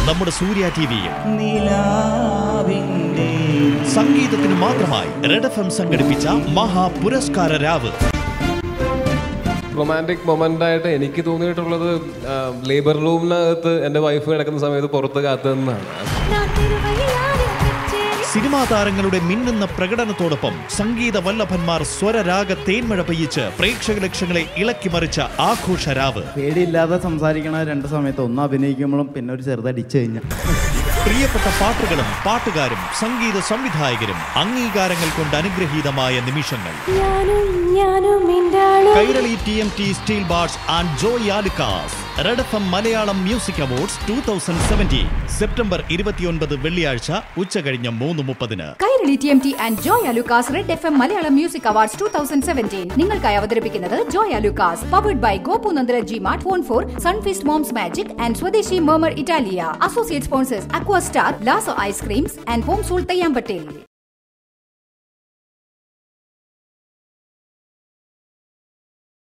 നമ്മുടെ സൂര്യ ടിവിയിൽ. സംഗീതത്തിന് മാത്രമായി റെഡ് FM സംഘടിപ്പിച്ച മഹാപുരസ്കാര രാവ്. റൊമാൻറ്റിക് മൊമെന്റ് ആയിട്ട് എനിക്ക് തോന്നിയിട്ടുള്ളത് ലേബർ റൂമിനകത്ത് എൻ്റെ വൈഫ് കിടക്കുന്ന സമയത്ത് പുറത്ത് കാത്തുനിന്നാണ്. സിനിമാ താരങ്ങളുടെ മിന്നുന്ന പ്രകടനത്തോടൊപ്പം സംഗീത വല്ലഭന്മാർ സ്വരരാഗ തേന്മഴ പെയ്യിച്ച് പ്രേക്ഷക ലക്ഷങ്ങളെ ഇളക്കിമറിച്ച ആഘോഷരാവ്. പേടിയില്ലാതെ സംസാരിക്കണ രണ്ട് സമയത്ത് ഒന്ന് അഭിനയിക്കുമ്പോഴും പിന്നെ ഒരു ചെറുതടിച്ചു കഴിഞ്ഞാൽ പ്രിയപ്പെട്ട പാട്ടുകളും പാട്ടുകാരും സംഗീത സംവിധായകരും അംഗീകാരങ്ങൾ കൊണ്ട് അനുഗ്രഹീതമായ നിമിഷങ്ങൾ. Kairali TMT steel bars and Joy Alukkas red FM Malayalam music awards 2017 September 29 വെള്ളിയാഴ്ച ഉച്ചകഴിഞ്ഞ് 3:30. Kairali TMT and Joy Alukkas red FM Malayalam music awards 2017 നിങ്ങൾക്കായി അവതരിപ്പിക്കുന്നത് Joy Alukkas, powered by Gopunandana G-Mart, phone for Sunfeast Mom's magic and Swadeshi Marmar Italia. Associate sponsors aqua star, Lazo ice creams and home soul തയ്യാമ്പട്ടേൽ.